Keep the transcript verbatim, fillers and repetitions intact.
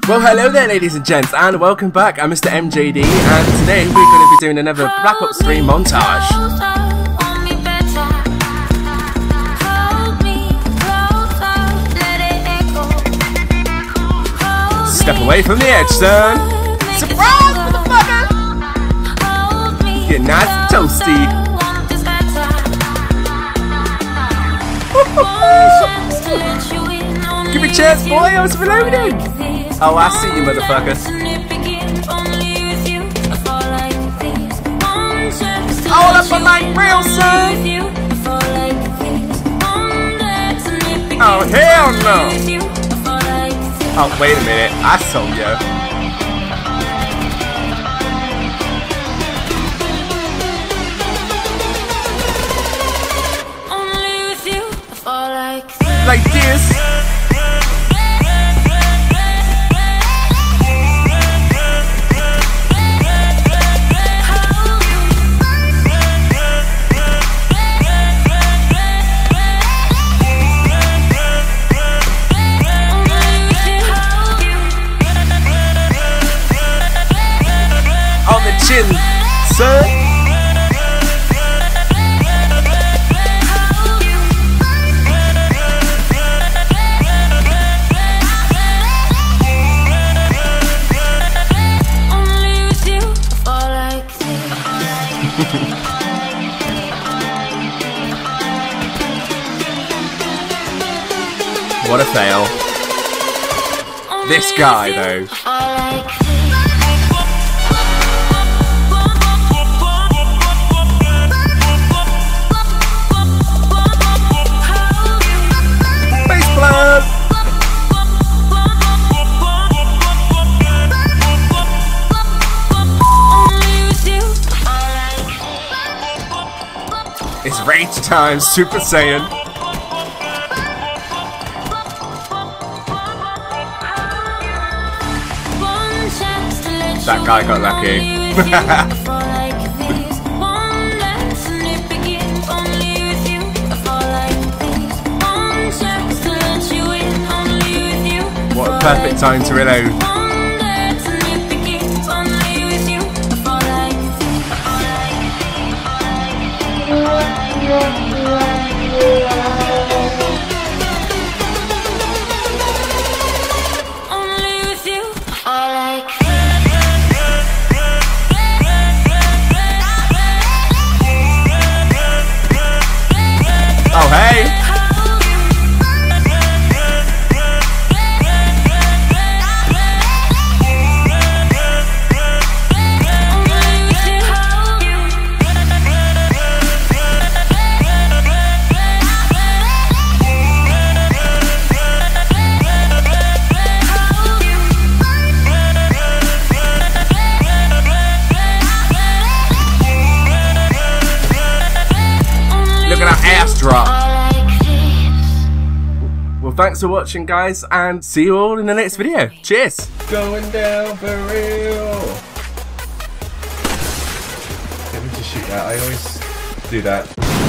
Well, hello there, ladies and gents, and welcome back. I'm Mister M J D, and today we're going to be doing another Black Ops three montage. Step away from the edge, son. Surprise, motherfucker! Get nice and toasty. Give me a chance, boy. I was reloading. Oh, I see you, motherfucker. All up on my grill, son. Oh, hell no. Oh, wait a minute. I saw ya. Like this. On the chin, sir. What a fail. This guy, though. Face blood! It's rage time, Super Saiyan. That guy got lucky. What a perfect time to reload. Oh, hey! Look at that ass drop. Well, thanks for watching, guys, and see you all in the next video. Cheers! Going down for real. Let me just shoot that. I always do that.